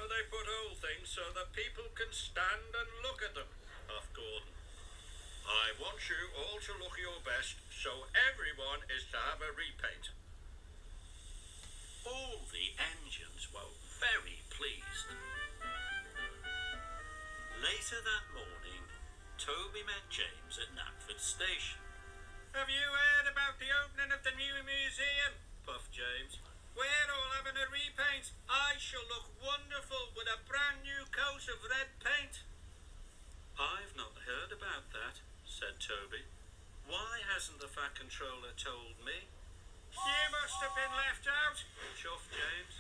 they put old things so that people can stand and look at them, huffed Gordon. I want you all to look your best, so everyone is to have a repaint. All the engines were very pleased. Later that morning, Toby met James at Knapford Station. Have you heard about the opening of the new museum? Puffed James. We're all having a repaint. I shall look wonderful with a brand new coat of red paint. I've not heard about that, said Toby. Why hasn't the Fat Controller told me? You must have been left out, chuffed James.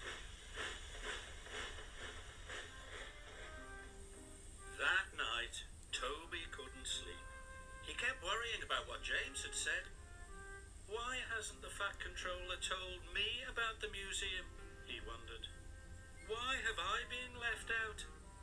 That night, Toby couldn't sleep. He kept worrying about what James had said. Why hasn't the Fat Controller told me about the museum? He wondered. Why have I been left out?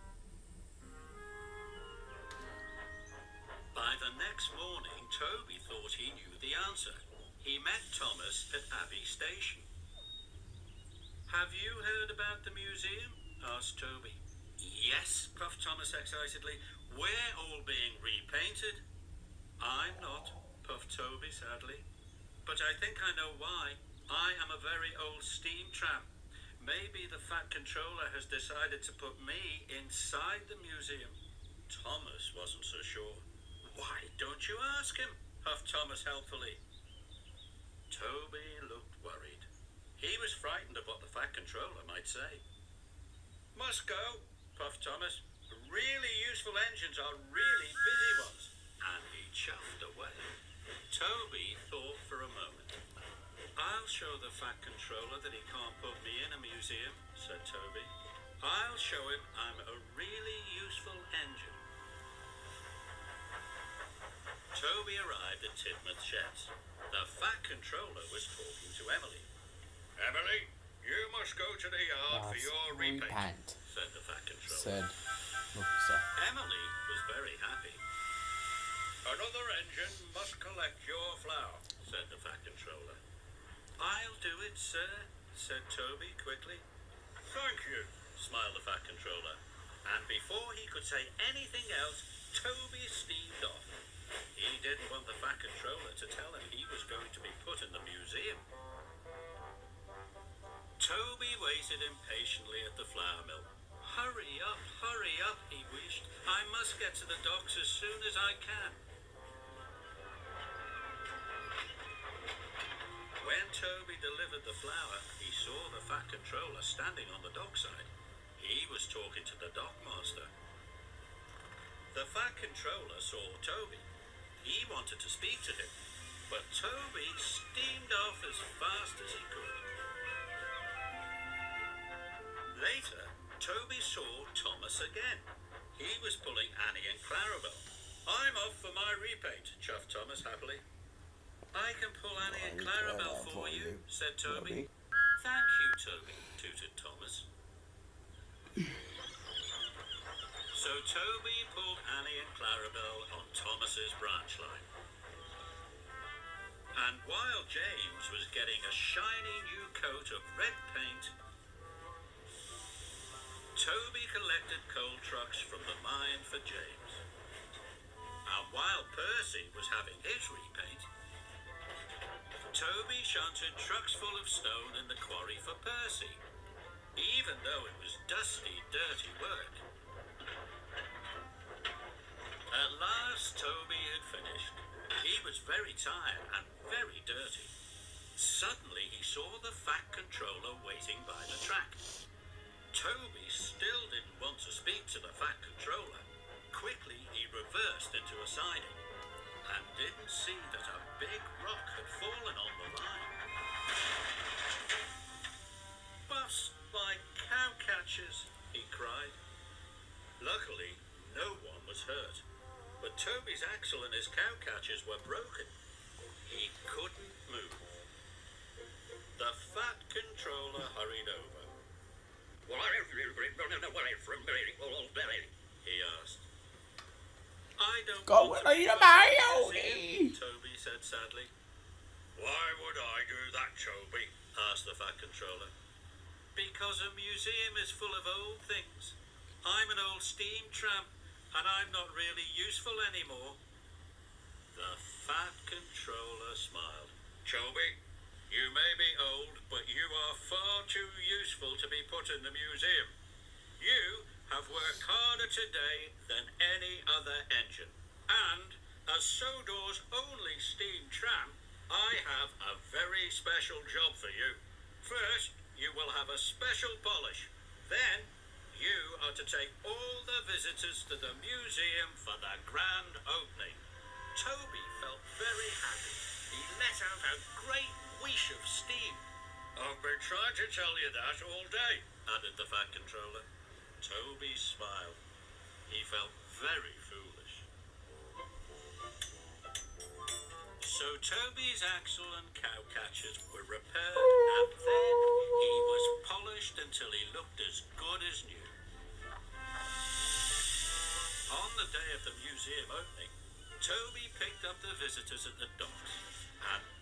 By the next morning, Toby thought he knew the answer. He met Thomas at Abbey Station. Have you heard about the museum? Asked Toby. Yes, puffed Thomas excitedly. We're all being repainted. I'm not, puffed Toby sadly. But I think I know why. I am a very old steam tram. Maybe the Fat Controller has decided to put me inside the museum. Thomas wasn't so sure. Why don't you ask him? Huffed Thomas helpfully. Toby looked worried. He was frightened of what the Fat Controller might say. Must go, puffed Thomas. Really useful engines are really busy ones. And he chuffed away. Toby thought for a moment. I'll show the Fat Controller that he can't put me in a museum, said Toby. I'll show him I'm a really useful engine. Toby arrived at Tidmouth Sheds. The Fat Controller was talking to Emily. Emily, you must go to the yard for your repaint, said the Fat Controller. Emily was very happy. Another engine must collect your flour, said the Fat Controller. I'll do it, sir, said Toby quickly. Thank you, smiled the Fat Controller. And before he could say anything else, Toby steamed off. He didn't want the Fat Controller to tell him he was going to be put in the museum. Toby waited impatiently at the flour mill. Hurry up, he wished. I must get to the docks as soon as I can. When Toby delivered the flour, he saw the Fat Controller standing on the dockside. He was talking to the dockmaster. The Fat Controller saw Toby. He wanted to speak to him, but Toby steamed off as fast as he could. Later, Toby saw Thomas again. He was pulling Annie and Clarabel. I'm off for my repaint, chuffed Thomas happily. I can pull Annie and Clarabel for you, said Toby. Thank you, Toby, tooted Thomas. So Toby pulled Annie and Clarabel on Thomas's branch line. And while James was getting a shiny new coat of red paint, Toby collected coal trucks from the mine for James. And while Percy was having his repaint, Toby shunted trucks full of stone in the quarry for Percy, even though it was dusty, dirty work. At last, Toby had finished. He was very tired and very dirty. Suddenly, he saw the Fat Controller waiting by the track. Toby still didn't want to speak to the Fat Controller. Quickly, he reversed into a siding and didn't see that a big rock had fallen on the line. Bust like cowcatchers, he cried. Luckily, no one was hurt. But Toby's axle and his cowcatchers were broken. He couldn't move. The Fat Controller hurried over. He asked. I don't want to be Mario, Toby said sadly. Why would I do that, Toby? Asked the Fat Controller. Because a museum is full of old things. I'm an old steam tramp, and I'm not really useful anymore. The Fat Controller smiled. Toby, you may be old, but you are far too useful to be put in the museum. You have worked harder today than any other engine. And, as Sodor's only steam tramp, I have a very special job for you. First, you will have a special polish. Then, you are to take all the visitors to the museum for the grand opening. Toby felt very happy. He let out a great whoosh of steam. I've been trying to tell you that all day, added the Fat Controller. Toby smiled. He felt very foolish. So Toby's axle and cow catchers were repaired, and then he was polished until he looked as good as new. On the day of the museum opening, Toby picked up the visitors at the docks, and